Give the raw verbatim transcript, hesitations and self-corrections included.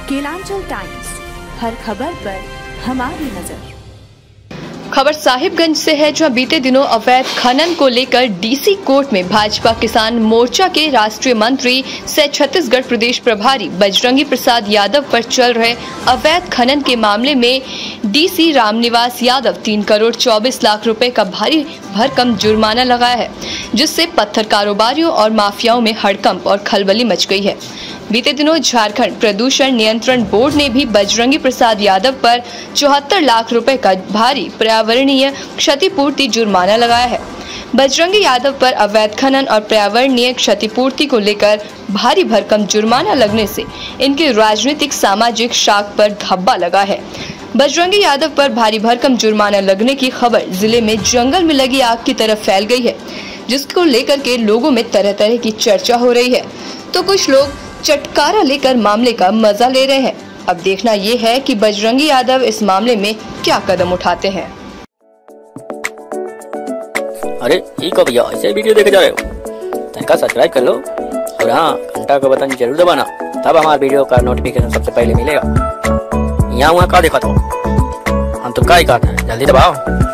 Kelanchal times, हर खबर पर हमारी नजर। खबर साहिबगंज से है, जहां बीते दिनों अवैध खनन को लेकर डीसी कोर्ट में भाजपा किसान मोर्चा के राष्ट्रीय मंत्री सह छत्तीसगढ़ प्रदेश प्रभारी बजरंगी प्रसाद यादव पर चल रहे अवैध खनन के मामले में डीसी रामनिवास यादव तीन करोड़ चौबीस लाख रुपए का भारी भरकम जुर्माना लगाया है, जिससे पत्थर कारोबारियों और माफियाओं में हड़कंप और खलबली मच गई है। बीते दिनों झारखंड प्रदूषण नियंत्रण बोर्ड ने भी बजरंगी प्रसाद यादव पर चौहत्तर लाख रुपए का भारी पर्यावरणीय क्षतिपूर्ति जुर्माना लगाया है। बजरंगी यादव पर अवैध खनन और पर्यावरणीय क्षतिपूर्ति को लेकर भारी भरकम जुर्माना लगने से इनके राजनीतिक सामाजिक शाख पर धब्बा लगा है। बजरंगी यादव पर भारी भरकम जुर्माना लगने की खबर जिले में जंगल में लगी आग की तरफ फैल गई है, जिसको लेकर के लोगों में तरह तरह की चर्चा हो रही है। तो कुछ लोग चटकारा लेकर मामले का मजा ले रहे हैं। अब देखना ये है कि बजरंगी यादव इस मामले में क्या कदम उठाते हैं। अरे ये को भैया ऐसे वीडियो देखे जा रहे हो, तनिका सब्सक्राइब कर लो और हाँ घंटा का बटन जरूर दबाना, तब हमारे वीडियो का नोटिफिकेशन सबसे पहले मिलेगा। यहाँ वहाँ का देखा तो हम तो क्या ही कहते हैं, जल्दी दबाओ।